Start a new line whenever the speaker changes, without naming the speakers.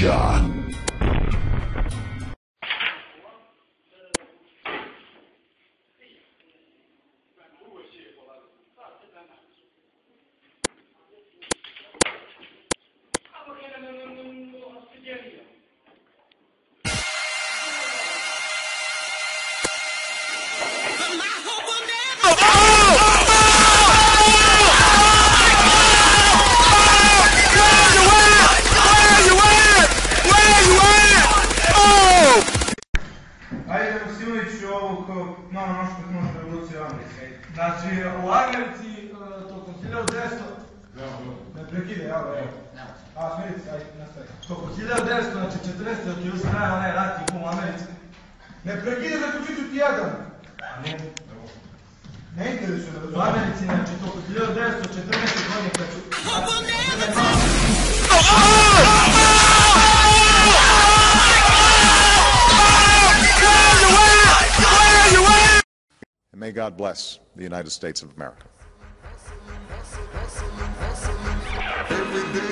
Gotcha!
Malo nošta tehnološka revolucija u Americi. Znači, u Americi tokom 1900... Ne prekide, evo. A, smiriti se, ajde, nastavi. Tokom 1914. dok je još trajao onaj rat u Americi. Ne prekide da ću ti jedan. Ne interesuje da... U Americi, znači, tokom 1914. godine kad su...
And may God bless the United States of America.